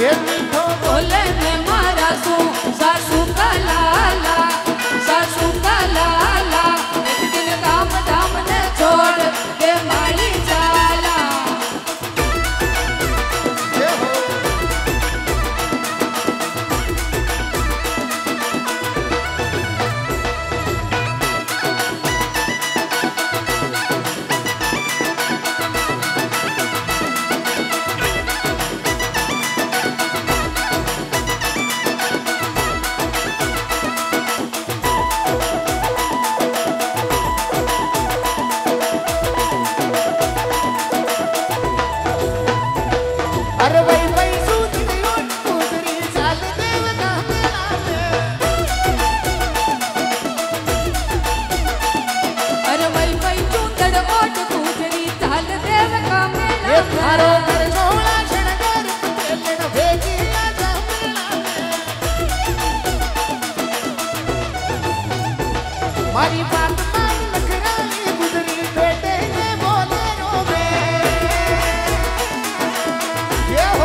ये मीठो बोले ने मारा सू सासू का लाला, सासू का लाला। एक दिन काम धाम ने छोड़ के माली जाला। मारी बात मान नखराली गुजरी बेटे ने बोले रोवे ये हो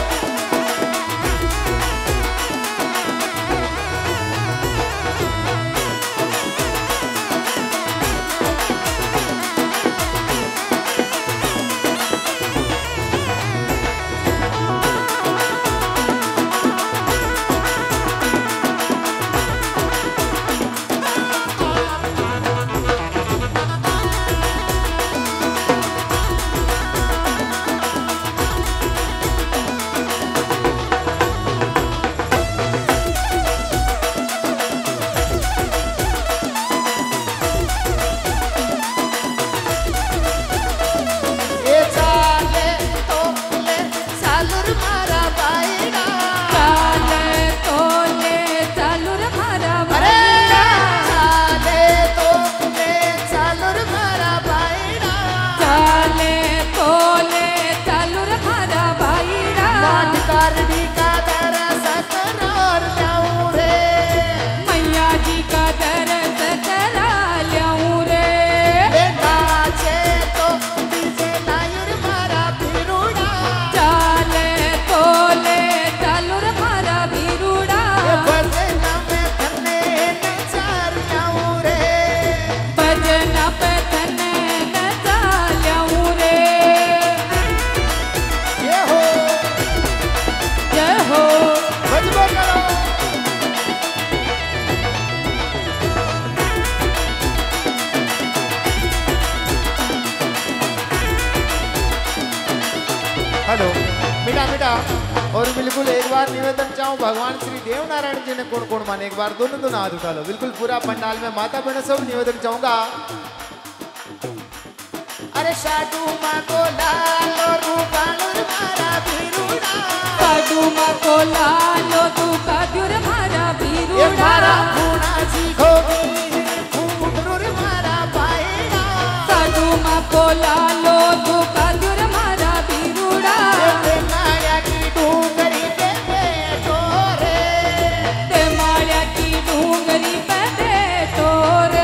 हेलो मीठा मीठा और बिल्कुल एक बार निवेदन चाहूँ भगवान श्री देव नारायण जी ने कौन कौन माने एक बार दोनों दोनों हाथ उठा लो बिल्कुल पूरा पंडाल में माता बहनों सब निवेदन चाहूंगा। अरे साधु माँ को लालो रूपालो मारा बीरूड़ा, साधु माँ को लालो तू कादुर मारा बीरूड़ा, मारा पूना सीखो फूटरूर मारा पाएगा, साधु माँ को लालो तू कादुर मारा बीरूड़ा। माया की डूंगरी पे बैठो रे, ते माया की डूंगरी पे बैठो रे,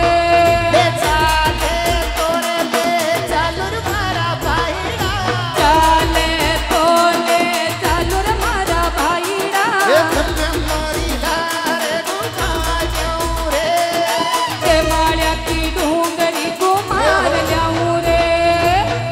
चालूर मारा भाईड़ा, चाले तोले चालूर मारा भाईड़ा, मारी लारे गुठा जाऊं रे, ते माया की डूंगरी को मार जाऊं रे,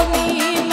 नी